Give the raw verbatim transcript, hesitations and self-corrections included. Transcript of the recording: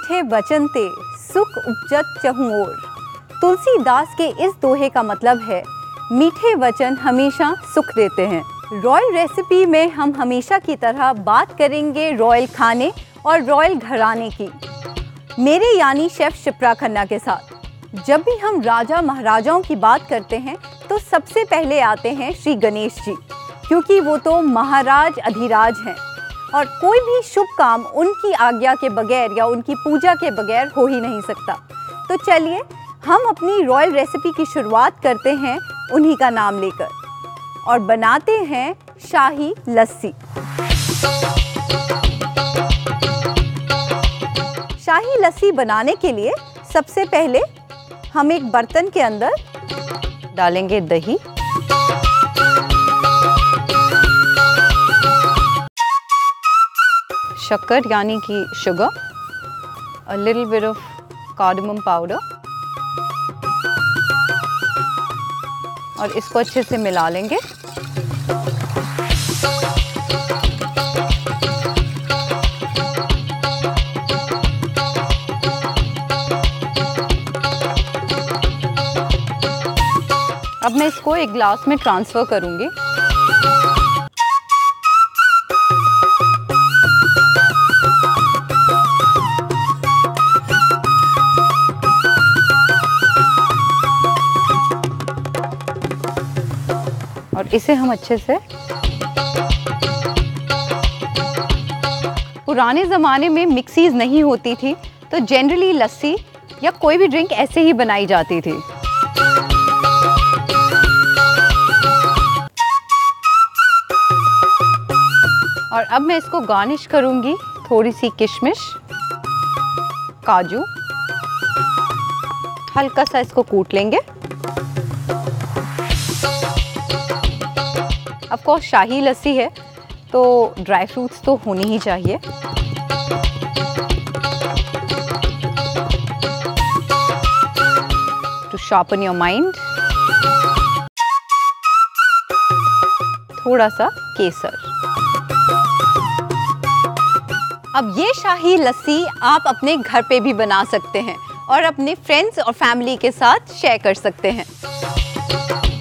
मीठे वचन ते सुख उपजत चहुँ ओर। तुलसीदास के इस दोहे का मतलब है मीठे वचन हमेशा सुख देते हैं। रॉयल रेसिपी में हम हमेशा की तरह बात करेंगे रॉयल खाने और रॉयल घराने की, मेरे यानी शेफ शिप्रा खन्ना के साथ। जब भी हम राजा महाराजाओं की बात करते हैं तो सबसे पहले आते हैं श्री गणेश जी, क्योंकि वो तो महाराज अधिराज हैं और कोई भी शुभ काम उनकी आज्ञा के बगैर या उनकी पूजा के बगैर हो ही नहीं सकता। तो चलिए हम अपनी रॉयल रेसिपी की शुरुआत करते हैं उन्हीं का नाम लेकर और बनाते हैं शाही लस्सी। शाही लस्सी बनाने के लिए सबसे पहले हम एक बर्तन के अंदर डालेंगे दही, शक्कर यानी कि sugar, a little bit of cardamom powder और इसको अच्छे से मिला लेंगे। अब मैं इसको एक ग्लास में ट्रांसफ़र करूंगी। और इसे हम अच्छे से, पुराने ज़माने में मिक्सीज़ नहीं होती थी तो जनरली लस्सी या कोई भी ड्रिंक ऐसे ही बनाई जाती थी। और अब मैं इसको गार्निश करूंगी थोड़ी सी किशमिश, काजू, हल्का सा इसको कूट लेंगे। ऑफ कोर्स शाही लस्सी है तो ड्राई फ्रूट्स तो होनी ही चाहिए। टू शार्पन योर माइंड, थोड़ा सा केसर। अब ये शाही लस्सी आप अपने घर पे भी बना सकते हैं और अपने फ्रेंड्स और फैमिली के साथ शेयर कर सकते हैं।